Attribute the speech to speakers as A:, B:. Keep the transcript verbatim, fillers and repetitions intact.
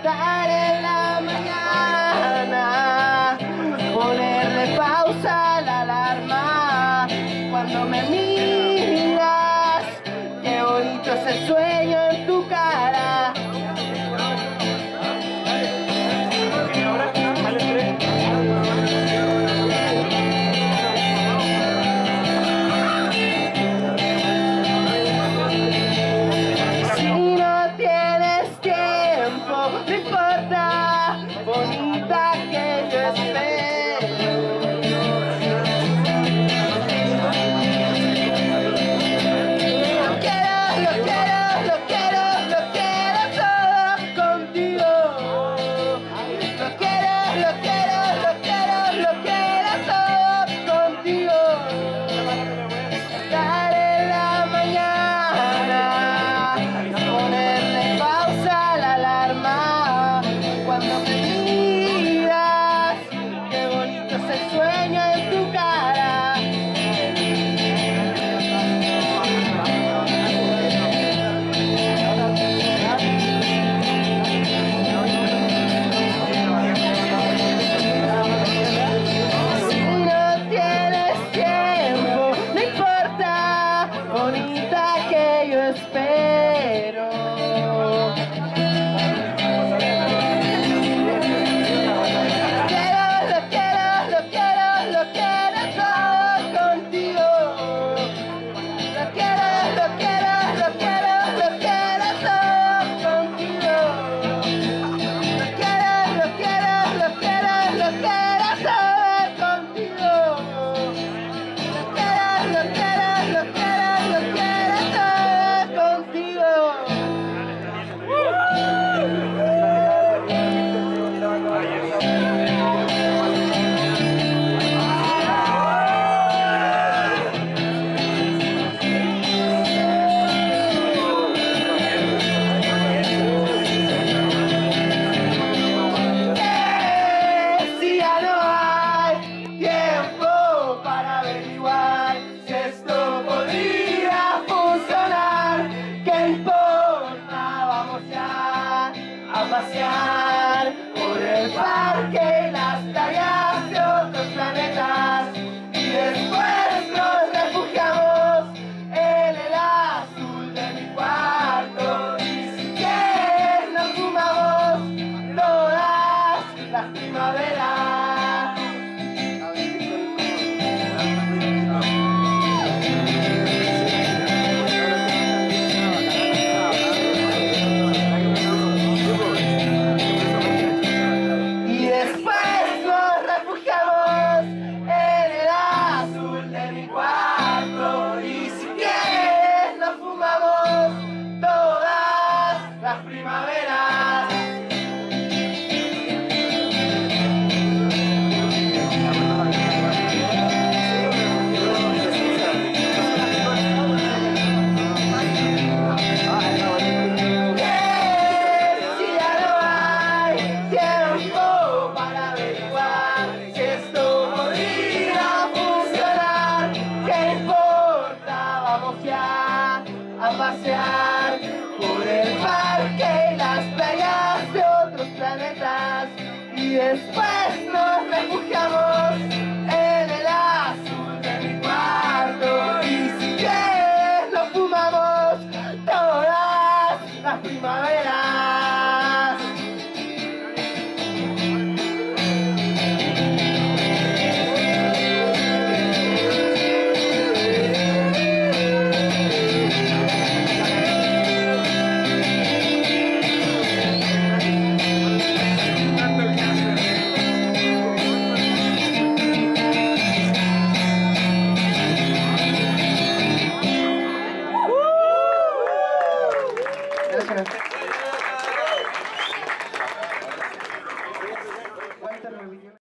A: despertar en la mañana, ponerle pausa a la alarma. Cuando me miras, qué bonito es el sueño en tu cara. No importa, bonita, que yo espero. Lo quiero, lo quiero, lo quiero, lo quiero todo contigo. Lo quiero, lo quiero, lo quiero, lo quiero todo contigo. Estar en la mañana, ponerle pausa a la alarma. Cuando me miras, qué bonito es el sueño en tu cara. Si no tienes tiempo, no importa, bonita, que yo espero. A pasear por el parque y las playas de otros planetas, y después nos refugiamos en el azul de mi cuarto, y si quieres nos fumamos todas las primaveras. Las primaveras. Si ya no hay tiempo para averiguar si esto podría funcionar, ¿qué importa? Vamos ya a pasear por el parque y las playas de otros planetas, y después nos refugiamos en el azul de mi cuarto, y si quieres nos fumamos todas las primaveras. Gracias.